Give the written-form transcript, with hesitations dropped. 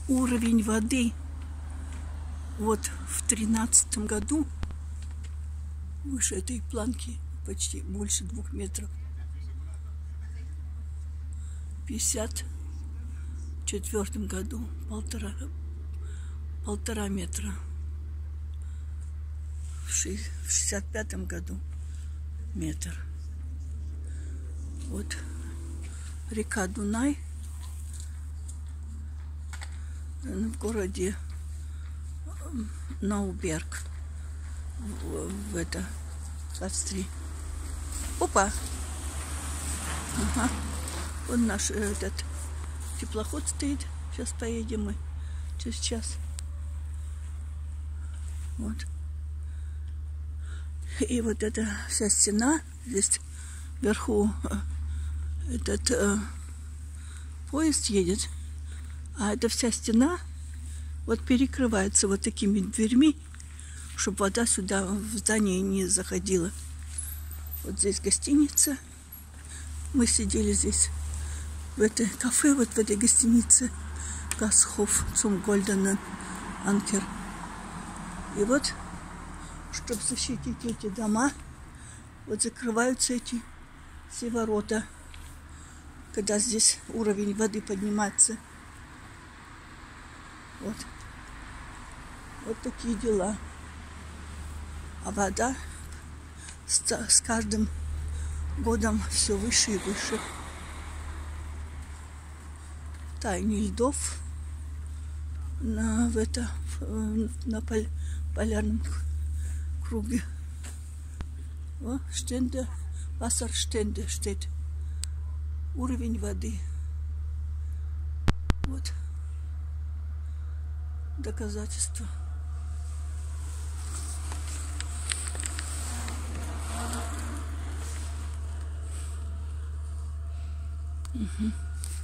уровень воды вот в 2013 году выше этой планки почти больше 2 метров. В 1954 году полтора метра. В 1965 году метр. Вот река Дунай в городе Науберг. В это 23. Опа! Ага. Вот наш этот теплоход стоит. Сейчас поедем мы через час. Вот. И вот эта вся стена, здесь вверху этот поезд едет, а эта вся стена вот перекрывается вот такими дверьми, чтобы вода сюда в здание не заходила. Вот здесь гостиница. Мы сидели здесь в этой кафе, вот в этой гостинице Гасхоф zum Goldenen Anker. И вот, чтобы защитить эти дома, вот закрываются эти все ворота, когда здесь уровень воды поднимается. Вот. Вот такие дела. А вода с каждым годом все выше и выше. Таяние льдов на полярном круге. О, Stände, Wasserstände steht. Уровень воды. Вот. Доказательства. Угу.